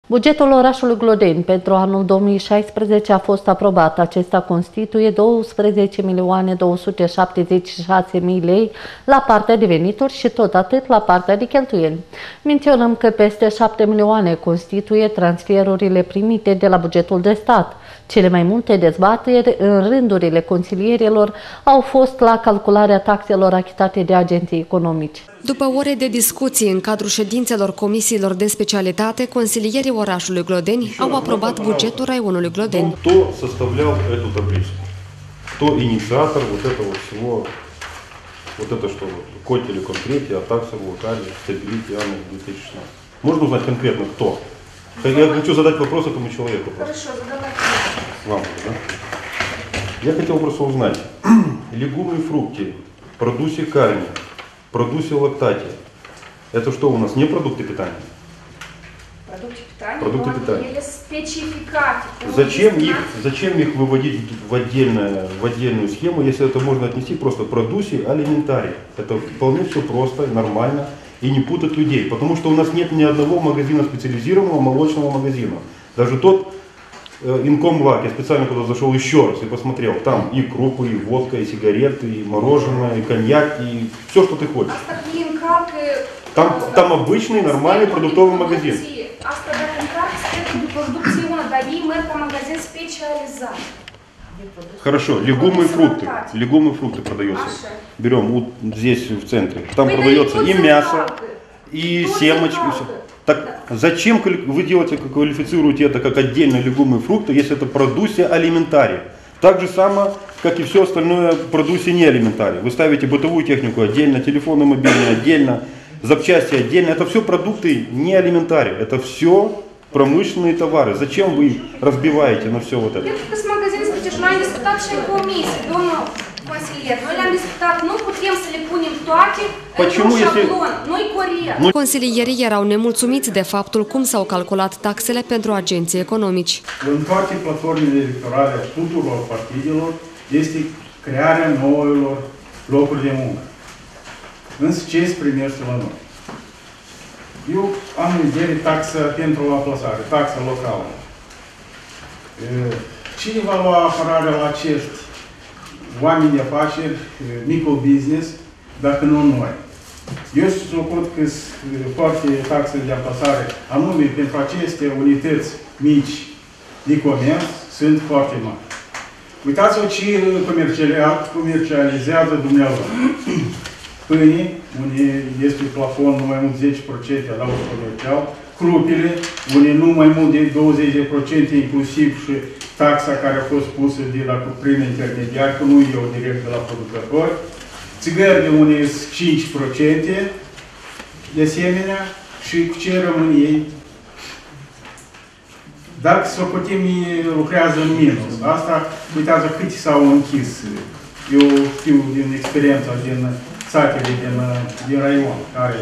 Bugetul orașului Glodeni pentru anul 2016 a fost aprobat. Acesta constituie 12.276.000 lei la partea de venituri și tot atât la partea de cheltuieli. Menționăm că peste 7 milioane constituie transferurile primite de la bugetul de stat. Cele mai multe dezbateri în rândurile consilierilor au fost la calcularea taxelor achitate de agenții economici. După ore de discuții în cadrul ședințelor comisiilor de specialitate, consilierii orașului Glodeni au aprobat bugetul raionului Glodeni. Кто составлял эту таблицу? Кто инициатор вот этого всего, вот это что, котели конкретно, а такса, локали, стабилити, Анна 2016? Можно узнать конкретно кто? Я хочу задать вопрос этому человеку. Хорошо, задавайте. Вам, да? Я хотел просто узнать, легумы и фрукты, продуси карни, продуси лактати, это что у нас, не продукты питания? Продукты питания, Продукты питания. Или спецификаты. Зачем их выводить в отдельную схему, если это можно отнести просто продуси алиментарий? Это вполне все просто, нормально и не путать людей, потому что у нас нет ни одного магазина специализированного молочного магазина. Даже тот Инкомлак, я специально туда зашел еще раз и посмотрел, там и крупы, и водка, и сигареты, и мороженое, и коньяк, и все, что ты хочешь. Там обычный нормальный продуктовый магазин. Хорошо, легумы и фрукты. Легумы и фрукты продается. Берем вот здесь в центре. Там продается и мясо, и семечки. Так зачем вы делаете, квалифицируете это как отдельно легумы и фрукты, если это продуссия алиментария? Так же само, как и все остальное продуссия не алиментария. Вы ставите бытовую технику отдельно, телефоны мобильные отдельно, запчасти отдельно. Это все продукты не алиментария. Это все промышленные товары. Зачем вы разбиваете на все вот это? Noi am discutat și în comisie, domnul consilier. Noi le-am discutat, nu putem să le punem toate într-un șablon, nu-i corect. Consilierii erau nemulțumiți de faptul cum s-au calculat taxele pentru agenții economici. În toate platformele electorale a tuturor partidelor este crearea noilor locuri de muncă. Însă ce se primește la noi? Eu am în vedere taxa pentru aplasare, taxa locală. Cine va lua apărarea la acești oameni de afaceri, micul business, dacă nu noi? Eu supun că sunt foarte taxe de aplasare, anume pentru aceste unități mici de comerț, sunt foarte mari. Uitați-vă ce comercializează dumneavoastră. Pâine, unde este plafon nu mai mult 10% la un comercial, crupile, unde nu mai mult de 20%, inclusiv și taxa care a fost pusă de la prin intermediar, că nu eu direct de la producători, țigările unde sunt 5%, de asemenea, și cu ce rămân ei. Dacă socotim, lucrează în minus. Asta, uitați câte s-au închis. Eu știu din experiența din satele din raion, care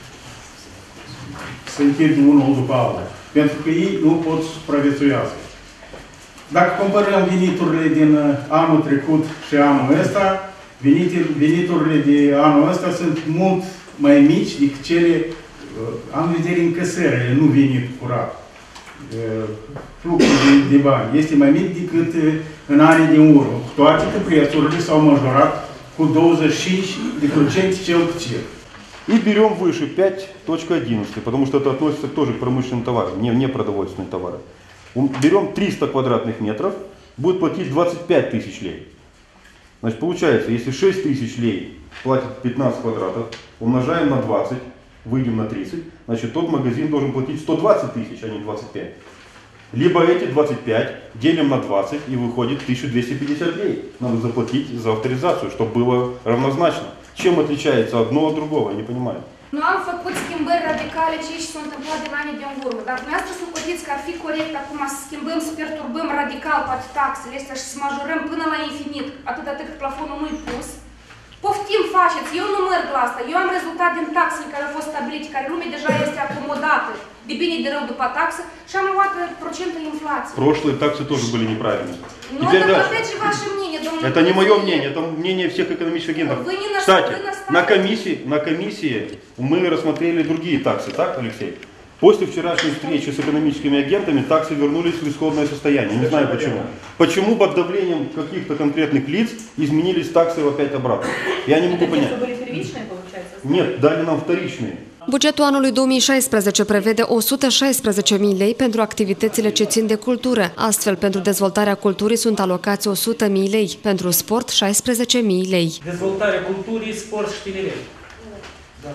se închid unul după altul. Pentru că ei nu pot supraviețuiască. Dacă comparăm veniturile din anul trecut și anul ăsta, veniturile de anul ăsta sunt mult mai mici decât cele, am în vedere încăsările, nu venit curat. Fluxul de bani este mai mic decât în anii din urmă, cu toate că prețurile s-au majorat cu 25% cel puțin. И берем выше 5.11, потому что это относится тоже к промышленным товарам, не продовольственные товары. Берем 300 квадратных метров, будет платить 25 тысяч лей. Значит, получается, если 6 тысяч лей платит 15 квадратов, умножаем на 20, выйдем на 30, значит, тот магазин должен платить 120 тысяч, а не 25. Либо эти 25 делим на 20 и выходит 1250 лей. Надо заплатить за авторизацию, чтобы было равнозначно. Чем отличается одно от другого, я не понимаю. Nu am făcut schimbări radicale ce și s-au întâmplat din anii din urmă, dar dumneavoastră socotiți că ar fi corect acum să schimbăm, să perturbăm radical poate taxele astea și să majorăm până la infinit, atât cât plafonul nu-i pus. Poftim, faceți, eu nu merg la asta, eu am rezultat din taxele care au fost stabilite, care lumea deja este acomodată, de bine de rău după taxă și am luat procentul inflației. Прошлые таксы тоже были неправильные. Ну, это опять же ваше мнение, домнul. Это не мое мнение, это мнение всех экономических агентов. Кстати, на комиссии мы рассмотрели другие таксы, так, Алексей? После вчерашней встречи с экономическими агентами таксы вернулись в исходное состояние. Не знаю почему. Почему под давлением каких-то конкретных лиц изменились таксы опять обратно? Я не могу понять. Это были первичные, получается? Нет, дали нам вторичные. Bugetul anului 2016 prevede 116.000 lei pentru activitățile ce țin de cultură. Astfel, pentru dezvoltarea culturii sunt alocați 100.000 lei, pentru sport 16.000 lei. Dezvoltarea culturii, sport și tineret. Da.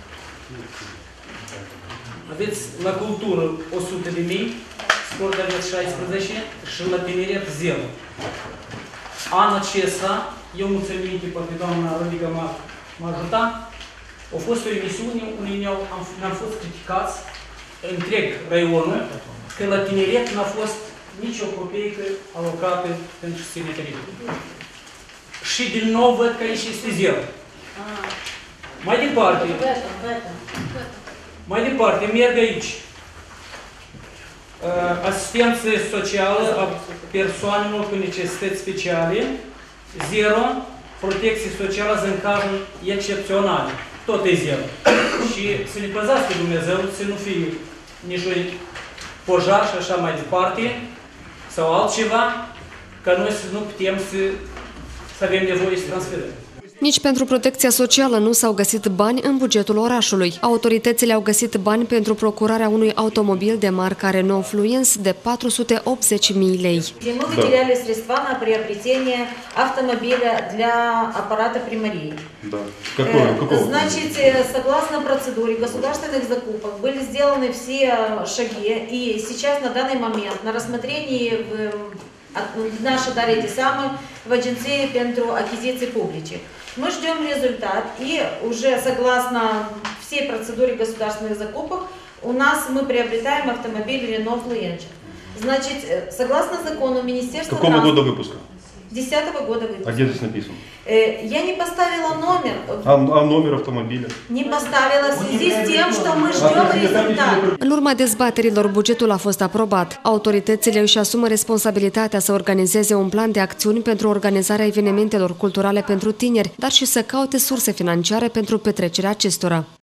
Aveți la cultură 100.000, sport aveți 16 și la tineret 0. Anul acesta, eu mulțumim poate doamna Rodica m-a ajutat, a fost o emisiune unde ne-am fost criticați întreg raionul că la tineret n-a fost nicio copeică alocată pentru susținerea tineretului. Și din nou văd că aici este 0. Mai departe, merg aici. Asistență socială a persoanelor cu necesități speciale, 0. Protecție socială în cazuri excepționale. Tot e 0. Și să ne păzească Dumnezeu, să nu fie niciun pojar și așa mai departe, sau altceva, ca noi să nu putem să avem nevoie să transferăm. Nici pentru protecția socială nu s-au găsit bani în bugetul orașului. Autoritățile au găsit bani pentru procurarea unui automobil de marca Renault Fluence de 480.000 lei. Мы выделяли средства на приобретение автомобиля для аппарата примарии. Да. Какого? Значит, согласно процедуре государственных закупок были сделаны все шаги, и сейчас на данный момент на рассмотрении наши дали эти самые в Агенции pentru achiziții publice. Мы ждем результат, и уже согласно всей процедуре государственных закупок у нас мы приобретаем автомобиль Renault Fluence. Значит, согласно закону Министерства Какого года выпуска? 10-го года выпуска. А где здесь написано? Я не поставила номер. А номер автомобиля? Не поставила в связи с тем, что мы ждем результат. În urma dezbaterilor, bugetul a fost aprobat. Autoritățile își asumă responsabilitatea să organizeze un plan de acțiuni pentru organizarea evenimentelor culturale pentru tineri, dar și să caute surse financiare pentru petrecerea acestora.